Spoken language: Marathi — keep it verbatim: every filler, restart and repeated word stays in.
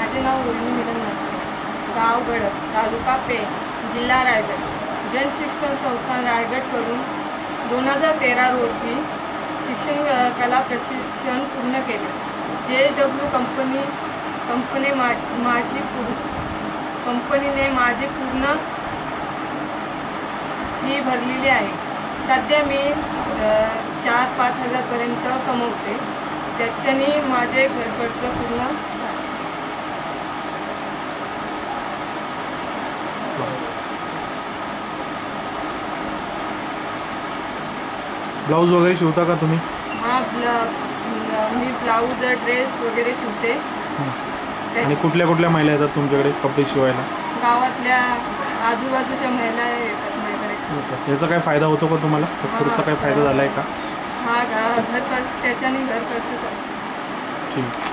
माझे नाव रोहिणी मिलन म्हात्रे, गाव गडप, तालुका पेण, जिल्हा रायगड. जनशिक्षण संस्थान रायगडकडून दोन हजार तेरा रोजी शिक्षण कला प्रशिक्षण पूर्ण केले. जे डब्ल्यू कंपनी कंपनी मा माझी कंपनीने माझी पूर्ण फी भरलेली आहे. सध्या मी चार पाच हजारपर्यंत कमवते. त्याच्याने माझे घर खर्च पूर्ण. ब्लाऊज वगैरे शिवता का तुम्ही? हां, मी ब्लाऊज ड्रेस वगैरे शिवते. आणि कुठल्या कुठल्या महिला येतात तुमच्याकडे कपडे शिवायला? गावातल्या आजूबाजूच्या महिला येतात माझ्याकडे. याचा काय फायदा होतो का तुम्हाला? पुढचा काय फायदा झाला आहे का? हा, घर खर्च त्याच्याने घर खर्च करतो. ठीक.